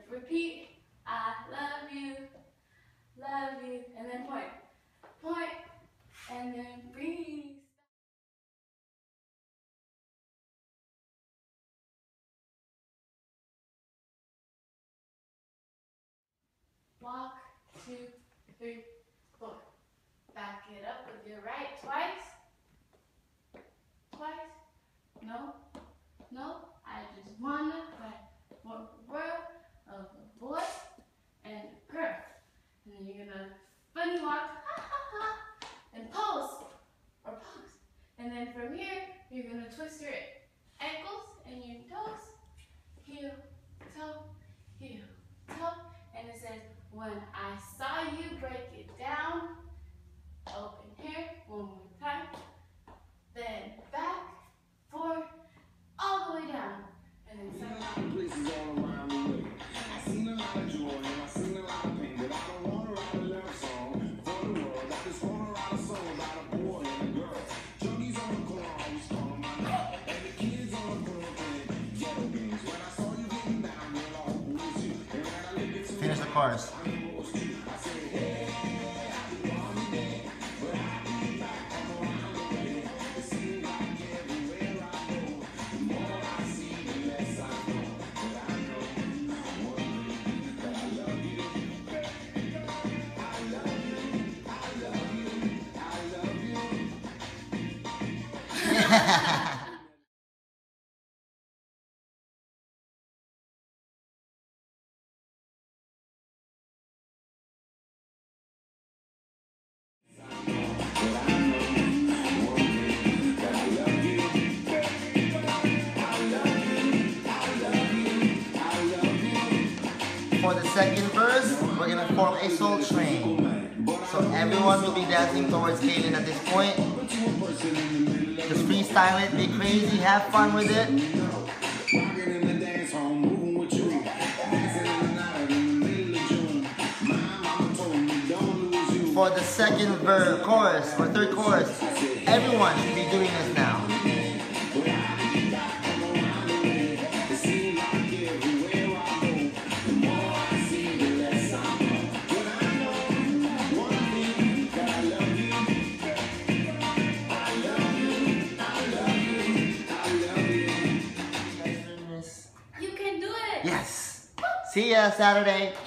repeat, I love you, and then point, and then breathe. Walk, 2, 3, 4. Back it up with your right twice. No, I just wanna like more world of a boy and a girl. And then you're gonna funny walk, and pose. And then from here, you're gonna twist your ankles and your toes, heel, toe, and it says, when I saw you break it down, open here, one more time, then back, forward, all the way down, and then side. Places all around the way. I seen a lot of joy and I seen a lot of pain, but I don't want to write a love song for the world. I just want to write a song about a boy and a girl. Junkies on the corner always calling my name, and the kids on the corner playing ghetto games. When I saw you getting down, you're all who is you. And when I look at you, finish the chorus. I said, hey, I be on you there, but I be back, I'm around the way. It seems like everywhere I go, the more I see, the less I know. But I know one thing, that I love you. I love you, I love you, I love you. For the second verse, we're gonna form a soul train. So everyone will be dancing towards Kaylin at this point. Just freestyle it, be crazy, have fun with it. For the second verse, chorus, or third chorus, everyone should be doing this now. You can do it! Yes! See ya Saturday!